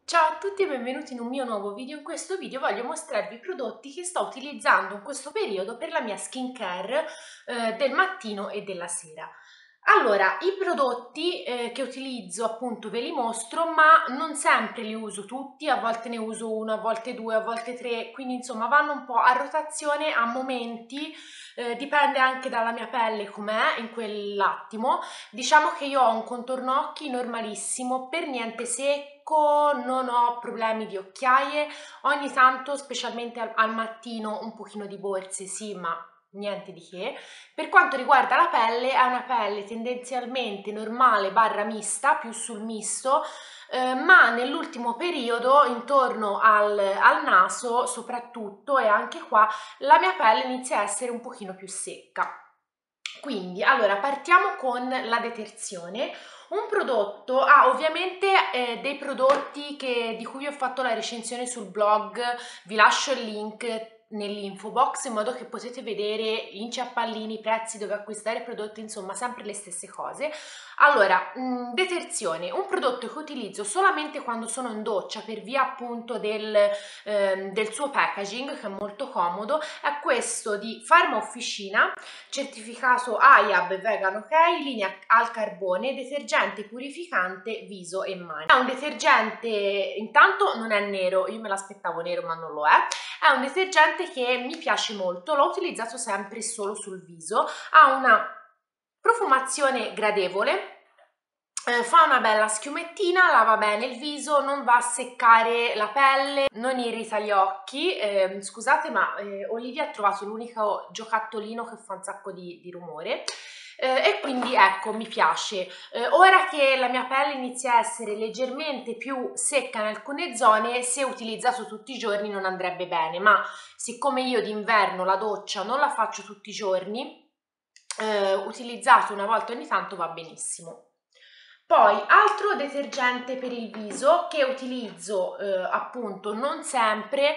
Ciao a tutti e benvenuti in un mio nuovo video. In questo video voglio mostrarvi i prodotti che sto utilizzando in questo periodo per la mia skincare del mattino e della sera. Allora, i prodotti che utilizzo appunto ve li mostro, ma non sempre li uso tutti, a volte ne uso uno, a volte due, a volte tre, quindi insomma vanno un po' a rotazione, a momenti, dipende anche dalla mia pelle com'è in quell'attimo. Diciamo che io ho un contorno occhi normalissimo, per niente secco, non ho problemi di occhiaie, ogni tanto, specialmente al mattino, un pochino di borse, sì, ma niente di che. Per quanto riguarda la pelle, è una pelle tendenzialmente normale barra mista, più sul misto, ma nell'ultimo periodo, intorno al naso soprattutto, e anche qua, la mia pelle inizia a essere un pochino più secca. Quindi, allora, partiamo con la detersione. Un prodotto, ovviamente dei prodotti di cui vi ho fatto la recensione sul blog, vi lascio il link nell'info box in modo che potete vedere inciampallini, prezzi, dove acquistare prodotti, insomma sempre le stesse cose. Allora, detersione, un prodotto che utilizzo solamente quando sono in doccia per via appunto del suo packaging, che è molto comodo, è questo di Pharma Officina, certificato IAB Vegan OK, linea al carbone, detergente purificante viso e mani. È un detergente, intanto non è nero, io me l'aspettavo nero ma non lo è un detergente che mi piace molto, l'ho utilizzato sempre solo sul viso, ha una profumazione gradevole, fa una bella schiumettina, lava bene il viso, non va a seccare la pelle, non irrita gli occhi. Scusate, ma Olivia ha trovato l'unico giocattolino che fa un sacco di rumore. E quindi ecco, mi piace. Ora che la mia pelle inizia a essere leggermente più secca in alcune zone, se utilizzato tutti i giorni non andrebbe bene, ma siccome io d'inverno la doccia non la faccio tutti i giorni, utilizzato una volta ogni tanto va benissimo. Poi, altro detergente per il viso che utilizzo appunto non sempre,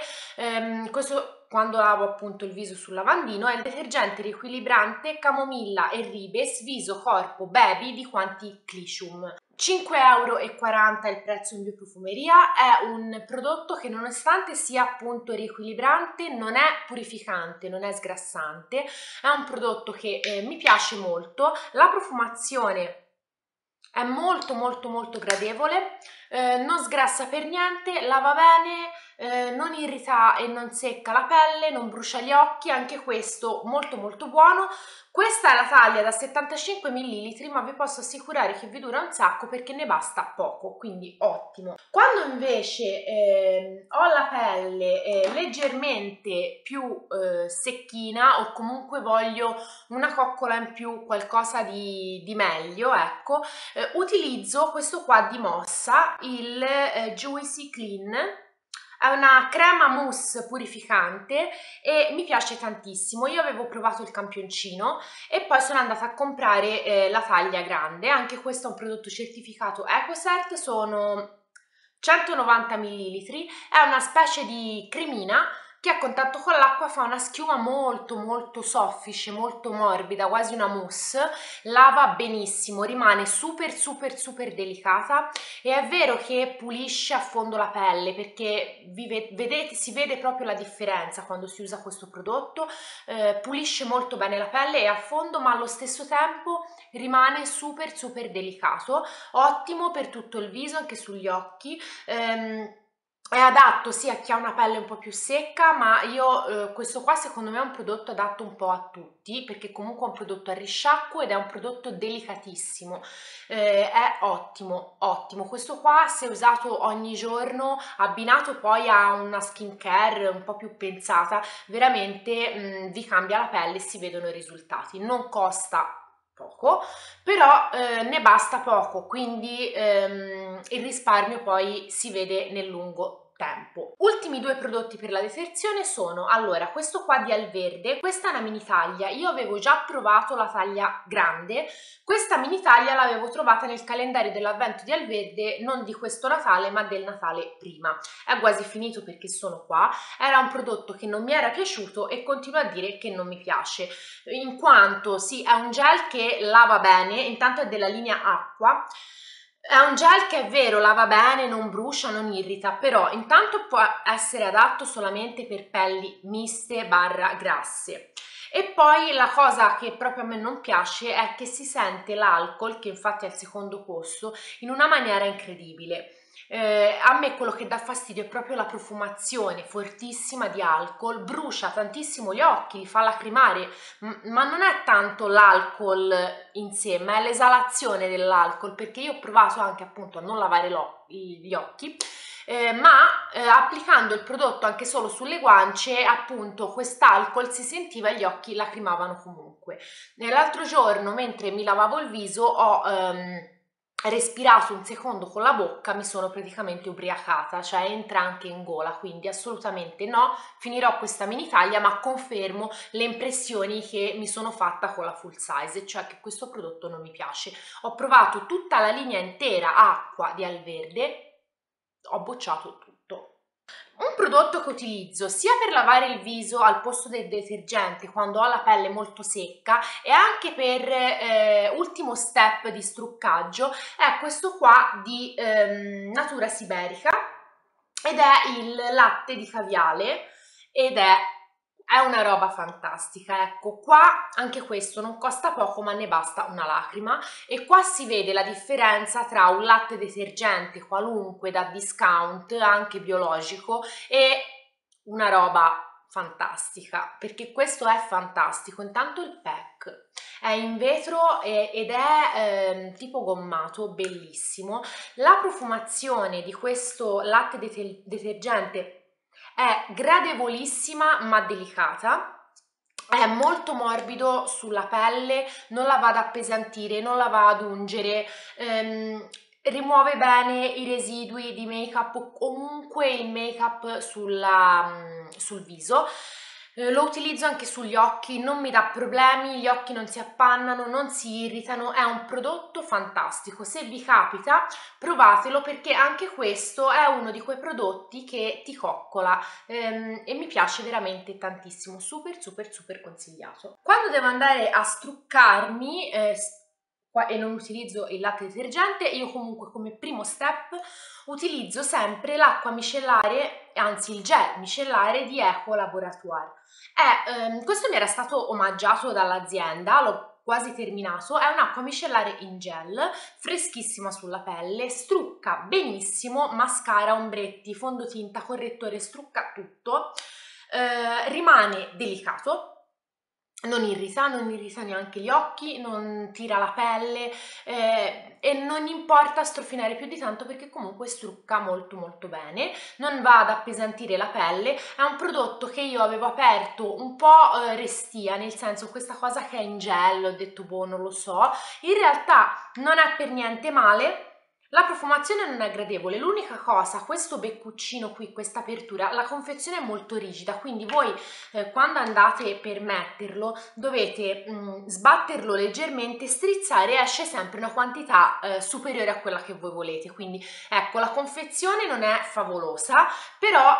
questo quando lavo appunto il viso sul lavandino, è il detergente riequilibrante Camomilla e Ribes Viso Corpo Baby di Quanticlicium. 5,40 € è il prezzo in bioprofumeria, è un prodotto che nonostante sia appunto riequilibrante non è purificante, non è sgrassante, è un prodotto che mi piace molto, la profumazione è molto gradevole, non sgrassa per niente, lava bene, non irrita e non secca la pelle, non brucia gli occhi, anche questo molto buono. Questa è la taglia da 75 ml, ma vi posso assicurare che vi dura un sacco perché ne basta poco, quindi ottimo. Quando invece ho la pelle leggermente più secchina, o comunque voglio una coccola in più, qualcosa di meglio, ecco, utilizzo questo qua di Mossa, il Juicy Clean. È una crema mousse purificante e mi piace tantissimo. Io avevo provato il campioncino e poi sono andata a comprare la taglia grande. Anche questo è un prodotto certificato EcoCert, sono 190 ml, è una specie di cremina che a contatto con l'acqua fa una schiuma molto soffice, molto morbida, quasi una mousse, lava benissimo, rimane super delicata, e è vero che pulisce a fondo la pelle perché vedete, si vede proprio la differenza quando si usa questo prodotto, pulisce molto bene la pelle e a fondo, ma allo stesso tempo rimane super delicato, ottimo per tutto il viso, anche sugli occhi. È adatto sì a chi ha una pelle un po' più secca, ma io questo qua secondo me è un prodotto adatto un po' a tutti, perché comunque è un prodotto a risciacquo ed è un prodotto delicatissimo, è ottimo. Questo qua, se usato ogni giorno, abbinato poi a una skincare un po' più pensata, veramente vi cambia la pelle e si vedono i risultati. Non costa poco, però ne basta poco, quindi il risparmio poi si vede nel lungo tempo. Ultimi due prodotti per la detersione sono, allora, questo qua di Alverde, questa è una mini taglia, io avevo già provato la taglia grande, questa mini taglia l'avevo trovata nel calendario dell'avvento di Alverde, non di questo Natale ma del Natale prima, è quasi finito perché sono qua, era un prodotto che non mi era piaciuto e continuo a dire che non mi piace, in quanto sì, è un gel che lava bene, intanto è della linea acqua, È un gel che è vero, lava bene, non brucia, non irrita, però intanto può essere adatto solamente per pelli miste barra grasse. E poi la cosa che proprio a me non piace è che si sente l'alcol, che infatti è il secondo costo, in una maniera incredibile. A me quello che dà fastidio è proprio la profumazione fortissima di alcol, brucia tantissimo gli occhi, li fa lacrimare, ma non è tanto l'alcol in sé, ma è l'esalazione dell'alcol, perché io ho provato anche appunto a non lavare gli occhi, ma applicando il prodotto anche solo sulle guance, appunto quest'alcol si sentiva e gli occhi lacrimavano comunque. L'altro giorno, mentre mi lavavo il viso, ho respirato un secondo con la bocca, mi sono praticamente ubriacata, cioè entra anche in gola, quindi assolutamente no. Finirò questa mini taglia, ma confermo le impressioni che mi sono fatta con la full size, cioè che questo prodotto non mi piace. Ho provato tutta la linea intera acqua di Alverde, ho bocciato tutto. Un prodotto che utilizzo sia per lavare il viso al posto del detergente quando ho la pelle molto secca e anche per ultimo step di struccaggio è questo qua di Natura Siberica ed è il latte di caviale ed è una roba fantastica. Ecco, qua anche questo non costa poco ma ne basta una lacrima e qua si vede la differenza tra un latte detergente qualunque da discount, anche biologico, e una roba fantastica, perché questo è fantastico. Intanto il pack è in vetro ed è tipo gommato, bellissimo. La profumazione di questo latte detergente è gradevolissima ma delicata, è molto morbido sulla pelle, non la va ad appesantire, non la va ad ungere, rimuove bene i residui di make up o comunque il make up sul viso. Lo utilizzo anche sugli occhi, non mi dà problemi, gli occhi non si appannano, non si irritano, è un prodotto fantastico. Se vi capita, provatelo perché anche questo è uno di quei prodotti che ti coccola e mi piace veramente tantissimo, super super super consigliato. Quando devo andare a struccarmi e non utilizzo il latte detergente, io comunque come primo step utilizzo sempre l'acqua micellare, anzi il gel micellare di Eco Laboratoire. Questo mi era stato omaggiato dall'azienda, l'ho quasi terminato, è un'acqua micellare in gel, freschissima sulla pelle, strucca benissimo, mascara, ombretti, fondotinta, correttore, strucca tutto, rimane delicato, non irrita neanche gli occhi, non tira la pelle e non importa strofinare più di tanto perché comunque strucca molto molto bene, non va ad appesantire la pelle. È un prodotto che io avevo aperto un po' restia, nel senso questa cosa che è in gel, ho detto boh non lo so, in realtà non è per niente male. La profumazione non è gradevole, l'unica cosa, questo beccuccino qui, questa apertura, la confezione è molto rigida, quindi voi quando andate per metterlo dovete sbatterlo leggermente, strizzare e esce sempre una quantità superiore a quella che voi volete. Quindi ecco, la confezione non è favolosa, però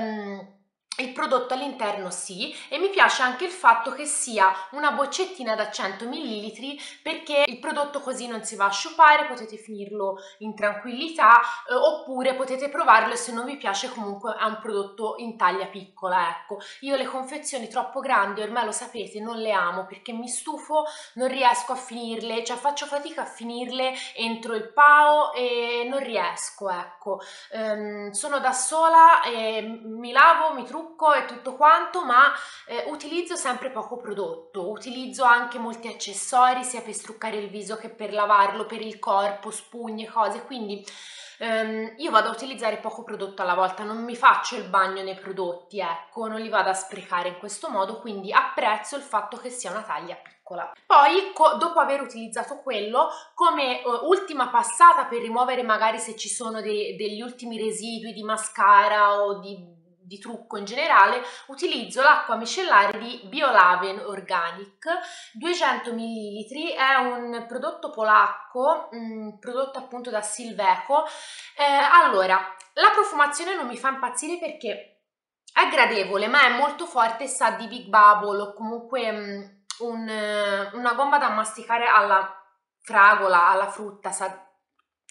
il prodotto all'interno sì, e mi piace anche il fatto che sia una boccettina da 100 ml perché il prodotto così non si va a sciupare, potete finirlo in tranquillità oppure potete provarlo e se non vi piace comunque è un prodotto in taglia piccola. Ecco, io le confezioni troppo grandi ormai lo sapete non le amo perché mi stufo, non riesco a finirle, cioè faccio fatica a finirle entro il PAO e non riesco, ecco. Sono da sola e mi lavo, mi trucco e tutto quanto, ma utilizzo sempre poco prodotto, utilizzo anche molti accessori sia per struccare il viso che per lavarlo, per il corpo, spugne, cose, quindi io vado a utilizzare poco prodotto alla volta, non mi faccio il bagno nei prodotti, ecco, non li vado a sprecare in questo modo, quindi apprezzo il fatto che sia una taglia piccola. Poi dopo aver utilizzato quello, come ultima passata per rimuovere magari se ci sono degli ultimi residui di mascara o di trucco in generale, utilizzo l'acqua micellare di Biolaven Organic 200 ml, è un prodotto polacco, prodotto appunto da Silveco. Allora, la profumazione non mi fa impazzire perché è gradevole, ma è molto forte, sa di Big Bubble o comunque una gomma da masticare alla fragola, alla frutta, sa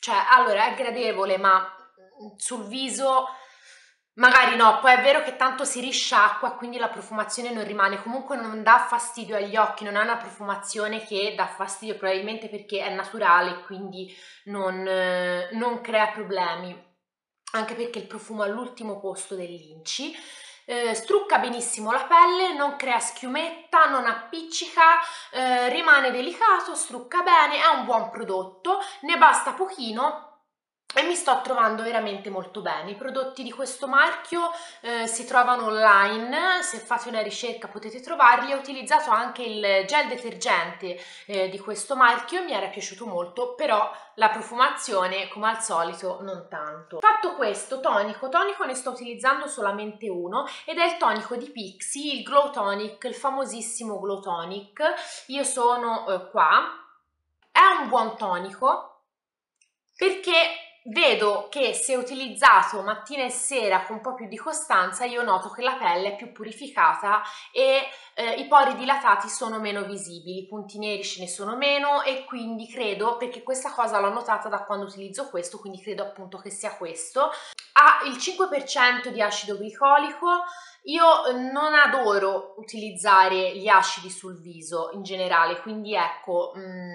cioè allora è gradevole, ma sul viso magari no, poi è vero che tanto si risciacqua, quindi la profumazione non rimane, comunque non dà fastidio agli occhi, non è una profumazione che dà fastidio, probabilmente perché è naturale, quindi non crea problemi, anche perché il profumo è all'ultimo posto dell'Inci. Strucca benissimo la pelle, non crea schiumetta, non appiccica, rimane delicato, strucca bene, è un buon prodotto, ne basta pochino e mi sto trovando veramente molto bene. I prodotti di questo marchio si trovano online, se fate una ricerca potete trovarli. Ho utilizzato anche il gel detergente di questo marchio, mi era piaciuto molto, però la profumazione come al solito non tanto. Fatto questo, tonico ne sto utilizzando solamente uno ed è il tonico di Pixi, il Glow Tonic, il famosissimo Glow Tonic. Io sono qua, è un buon tonico perché vedo che se utilizzato mattina e sera con un po' più di costanza io noto che la pelle è più purificata e i pori dilatati sono meno visibili, i punti neri ce ne sono meno e quindi credo, perché questa cosa l'ho notata da quando utilizzo questo, quindi credo appunto che sia questo. Ha il 5% di acido glicolico. Io non adoro utilizzare gli acidi sul viso in generale, quindi ecco,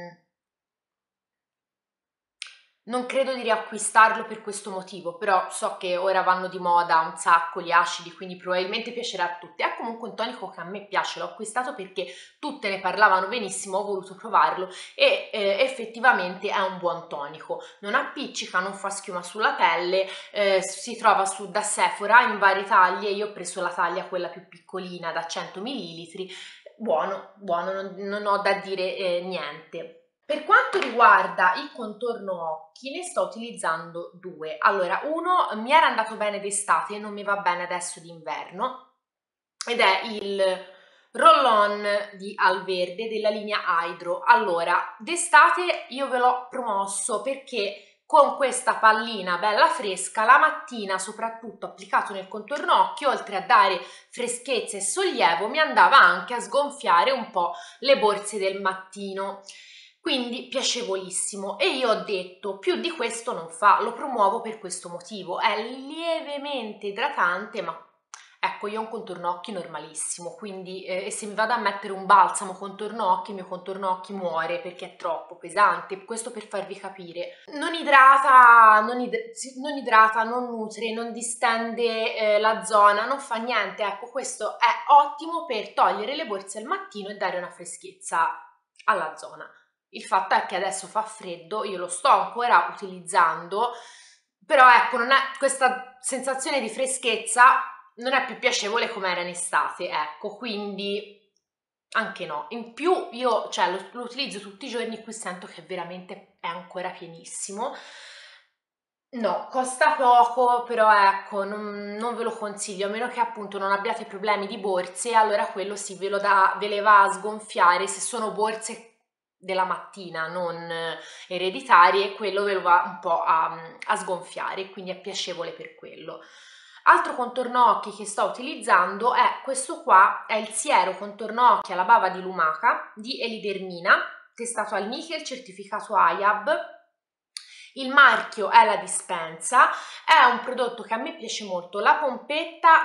non credo di riacquistarlo per questo motivo, però so che ora vanno di moda un sacco gli acidi, quindi probabilmente piacerà a tutti. È comunque un tonico che a me piace, l'ho acquistato perché tutte ne parlavano benissimo, ho voluto provarlo e effettivamente è un buon tonico. Non appiccica, non fa schiuma sulla pelle, si trova da Sephora in varie taglie, io ho preso la taglia quella più piccolina da 100 ml, buono, buono, non ho da dire niente. Per quanto riguarda il contorno occhi ne sto utilizzando due. Allora, uno mi era andato bene d'estate, non mi va bene adesso d'inverno ed è il roll-on di Alverde della linea Hydro. Allora, d'estate io ve l'ho promosso perché con questa pallina bella fresca la mattina, soprattutto applicato nel contorno occhi, oltre a dare freschezza e sollievo, mi andava anche a sgonfiare un po' le borse del mattino. Quindi piacevolissimo e io ho detto più di questo non fa, lo promuovo per questo motivo, è lievemente idratante ma ecco io ho un contorno occhi normalissimo, quindi e se mi vado a mettere un balsamo contorno occhi il mio contorno occhi muore perché è troppo pesante, questo per farvi capire. Non idrata, non nutre, non distende la zona, non fa niente, ecco questo è ottimo per togliere le borse al mattino e dare una freschezza alla zona. Il fatto è che adesso fa freddo, io lo sto ancora utilizzando, però ecco, non è questa sensazione di freschezza non è più piacevole come era in estate, ecco, quindi anche no. In più io cioè, lo utilizzo tutti i giorni, qui sento che veramente è ancora pienissimo. No, costa poco, però ecco, non ve lo consiglio, a meno che appunto non abbiate problemi di borse, allora quello sì, ve le va a sgonfiare, se sono borse della mattina, non ereditarie, quello ve lo va un po' a sgonfiare, quindi è piacevole per quello. Altro contorno occhi che sto utilizzando è questo qua, è il siero contorno occhi alla bava di lumaca di Elidermina, testato al nickel, certificato IAB. Il marchio è la Dispensa, è un prodotto che a me piace molto, la pompetta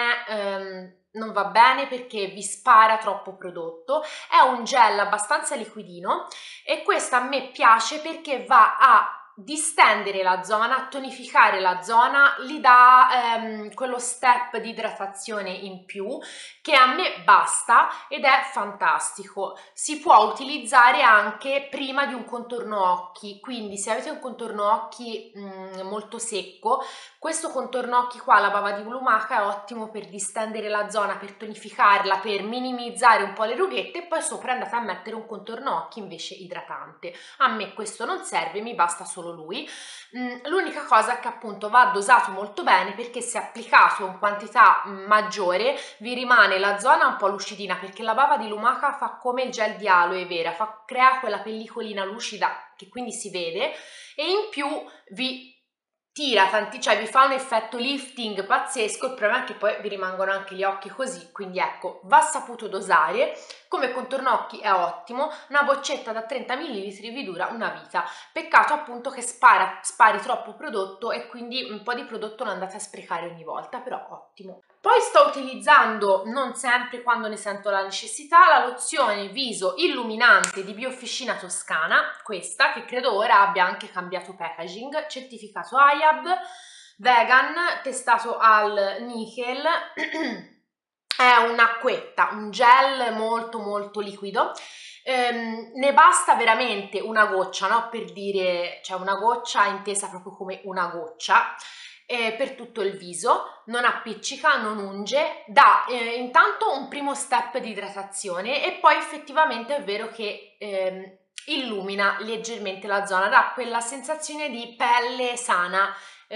non va bene perché vi spara troppo prodotto, è un gel abbastanza liquidino e questo a me piace perché va a distendere la zona, a tonificare la zona, gli dà quello step di idratazione in più che a me basta ed è fantastico. Si può utilizzare anche prima di un contorno occhi, quindi se avete un contorno occhi molto secco, questo contorno occhi qua, la bava di lumaca, è ottimo per distendere la zona, per tonificarla, per minimizzare un po' le rughette e poi sopra andate a mettere un contorno occhi invece idratante. A me questo non serve, mi basta solo lui. L'unica cosa è che appunto va dosato molto bene perché se applicato in quantità maggiore vi rimane la zona un po' lucidina perché la bava di lumaca fa come il gel di aloe vera, crea quella pellicolina lucida che quindi si vede e in più vi tira tanti, cioè vi fa un effetto lifting pazzesco. Il problema è che poi vi rimangono anche gli occhi così, quindi ecco, va saputo dosare. Come contorno occhi è ottimo, una boccetta da 30 ml vi dura una vita. Peccato appunto che spari troppo prodotto e quindi un po' di prodotto lo andate a sprecare ogni volta, però ottimo. Poi sto utilizzando, non sempre quando ne sento la necessità, la lozione viso illuminante di Biofficina Toscana, questa che credo ora abbia anche cambiato packaging, certificato IAB, vegan, testato al nickel. È un'acquetta, un gel molto molto liquido. Ne basta veramente una goccia, no? Per dire, cioè una goccia intesa proprio come una goccia, per tutto il viso, non appiccica, non unge, dà intanto un primo step di idratazione e poi effettivamente è vero che illumina leggermente la zona, dà quella sensazione di pelle sana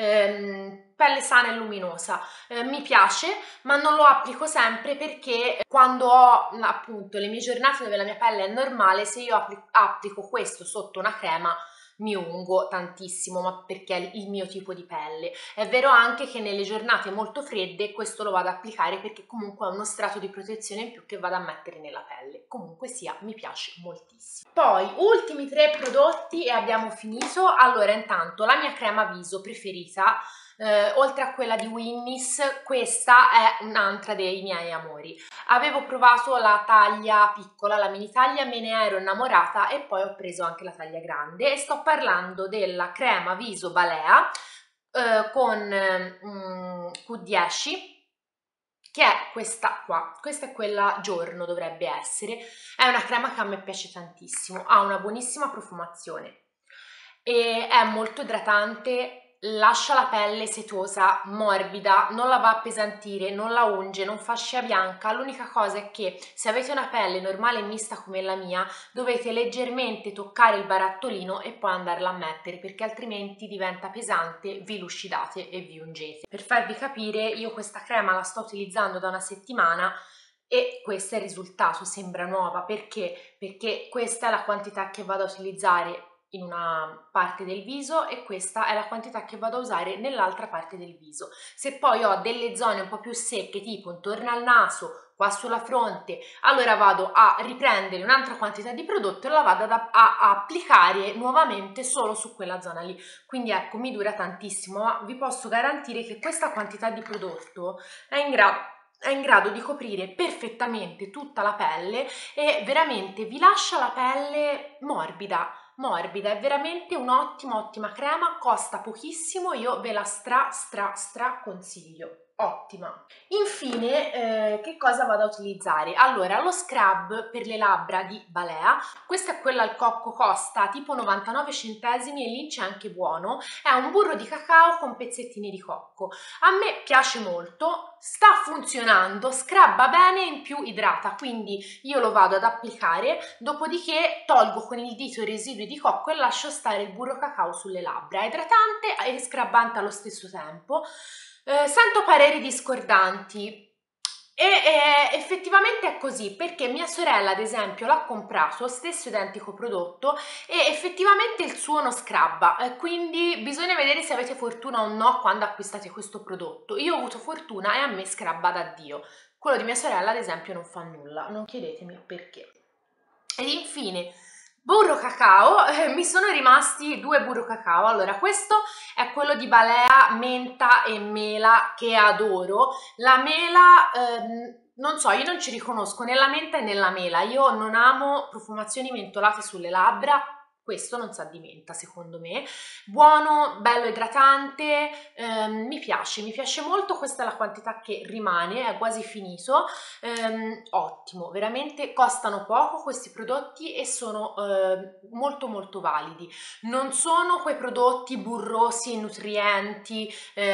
e luminosa. Mi piace, ma non lo applico sempre perché quando ho appunto le mie giornate dove la mia pelle è normale, se io applico questo sotto una crema mi ungo tantissimo, ma perché è il mio tipo di pelle. È vero anche che nelle giornate molto fredde questo lo vado ad applicare perché comunque è uno strato di protezione in più che vado a mettere nella pelle. Comunque sia, mi piace moltissimo. Poi, ultimi 3 prodotti e abbiamo finito. Allora, intanto la mia crema viso preferita, oltre a quella di Winnis, questa è un'altra dei miei amori. Avevo provato la taglia piccola, la mini taglia, me ne ero innamorata e poi ho preso anche la taglia grande e sto parlando della crema viso Balea con Q10, che è questa qua. Questa è quella giorno, dovrebbe essere. È una crema che a me piace tantissimo, ha una buonissima profumazione e è molto idratante, lascia la pelle setosa, morbida, non la va a appesantire, non la unge, non fa scia bianca. L'unica cosa è che se avete una pelle normale e mista come la mia, dovete leggermente toccare il barattolino e poi andarla a mettere, perché altrimenti diventa pesante, vi lucidate e vi ungete. Per farvi capire, io questa crema la sto utilizzando da una settimana e questo è il risultato, sembra nuova. Perché? Perché questa è la quantità che vado a utilizzare in una parte del viso e questa è la quantità che vado a usare nell'altra parte del viso. Se poi ho delle zone un po' più secche, tipo intorno al naso, qua sulla fronte, allora vado a riprendere un'altra quantità di prodotto e la vado a applicare nuovamente solo su quella zona lì. Quindi ecco, mi dura tantissimo, ma vi posso garantire che questa quantità di prodotto è in grado di coprire perfettamente tutta la pelle e veramente vi lascia la pelle morbida, è veramente un'ottima crema, costa pochissimo, io ve la stra consiglio. Ottima. Infine, che cosa vado a utilizzare? Allora, lo scrub per le labbra di Balea, questa è quella al cocco, costa tipo 99 centesimi e lì c'è anche buono, è un burro di cacao con pezzettini di cocco. A me piace molto, sta funzionando, scrubba bene e in più idrata, quindi io lo vado ad applicare, dopodiché tolgo con il dito i residui di cocco e lascio stare il burro cacao sulle labbra. È idratante e scrubbante allo stesso tempo. Sento pareri discordanti e effettivamente è così, perché mia sorella ad esempio l'ha comprato, stesso identico prodotto, e effettivamente il suo non scrubba, quindi bisogna vedere se avete fortuna o no quando acquistate questo prodotto. Io ho avuto fortuna e a me scrubba da Dio. Quello di mia sorella ad esempio non fa nulla, non chiedetemi perché. Ed infine burro cacao, mi sono rimasti 2 burro cacao. Allora, questo è quello di Balea menta e mela che adoro. La mela, non so, io non ci riconosco né la menta e né la mela. Io non amo profumazioni mentolate sulle labbra. Questo non sa di menta secondo me. Buono, bello idratante, mi piace molto. Questa è la quantità che rimane, è quasi finito. Ottimo, veramente costano poco questi prodotti e sono molto validi. Non sono quei prodotti burrosi e nutrienti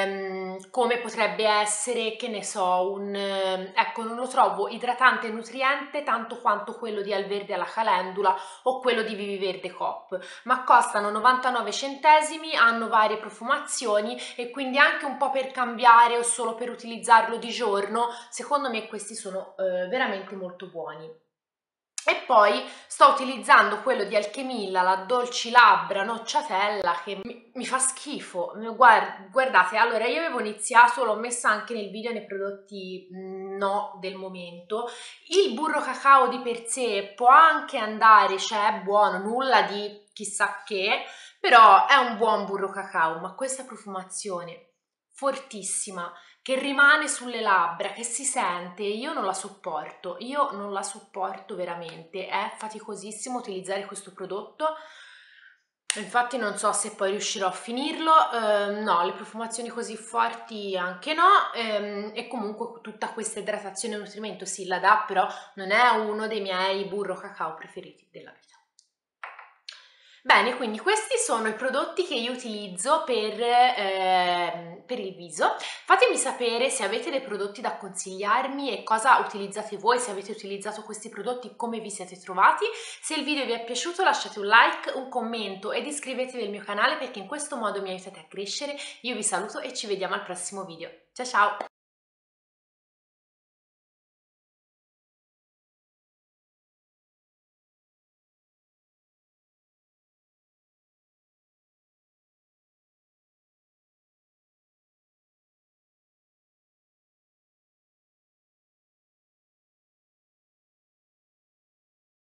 come potrebbe essere, che ne so, ecco, non lo trovo idratante e nutriente tanto quanto quello di Alverde alla Calendula o quello di Viviverde Coop, ma costano 99 centesimi, hanno varie profumazioni e quindi anche un po' per cambiare o solo per utilizzarlo di giorno, secondo me questi sono veramente molto buoni. E poi sto utilizzando quello di Alchemilla, la Dolci Labbra Nocciatella, che mi fa schifo. Guardate, allora io avevo iniziato, l'ho messa anche nel video nei prodotti no del momento. Il burro cacao di per sé può anche andare, cioè è buono, nulla di chissà che, però è un buon burro cacao, ma questa profumazione fortissima che rimane sulle labbra, che si sente, io non la sopporto veramente, è faticosissimo utilizzare questo prodotto, infatti non so se poi riuscirò a finirlo, no, le profumazioni così forti anche no, e comunque tutta questa idratazione e nutrimento sì la dà, però non è uno dei miei burro cacao preferiti della vita. Bene, quindi questi sono i prodotti che io utilizzo per il viso. Fatemi sapere se avete dei prodotti da consigliarmi e cosa utilizzate voi, se avete utilizzato questi prodotti, come vi siete trovati. Se il video vi è piaciuto lasciate un like, un commento ed iscrivetevi al mio canale perché in questo modo mi aiutate a crescere. Io vi saluto e ci vediamo al prossimo video. Ciao ciao!